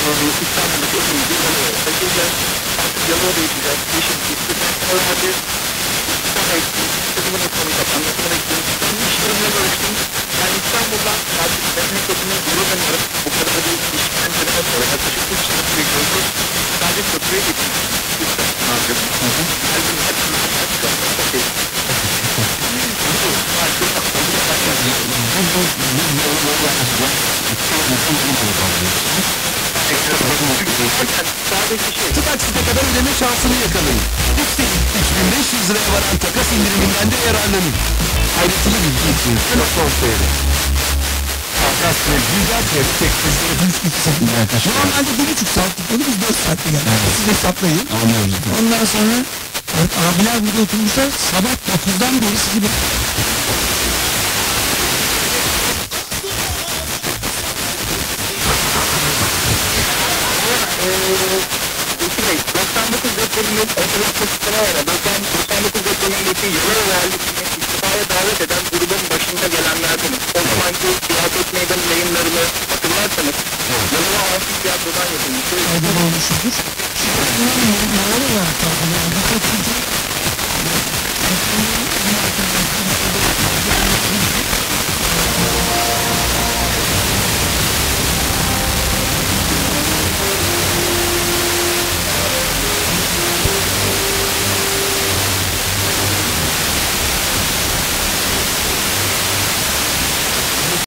İstanbul'daki okulumuzu Yalova'ya taşıyacağız. Artık Yalova'da yapacağız. Yeşil İstiklal Kahvesi. Sonra İstanbul'un ekonomik anlatımına gittim. Ben işlerimle görüştüm. Yani İstanbul'dan artık memleketine geri dönüyorum. Bu kadar bir işten döneme sonra yaklaşık 3 sene süre gördüm. Sadece köprüye gittim. Geldim. Okey. Şu taksite kadar ödeme şansını yakalayın. Üstelik 3500 liraya varan takas indiriminden de yararlanın. Ayrıntılı bilgi için Kino.com.tr Takas ve güzel teknolojileri Normalde 1,5 saatlik yolu biz 4 saatte geldik. Evet. Siz hesaplayın. anlıyoruz. Ondan sonra abiler burada oturmuşlar. Sabah 9'dan beri sizi Peki Bey, 99 depreminin ortalık kesitine var. 99 depremindeki Yalova Valisi'ni istifaya davet eden grubun başı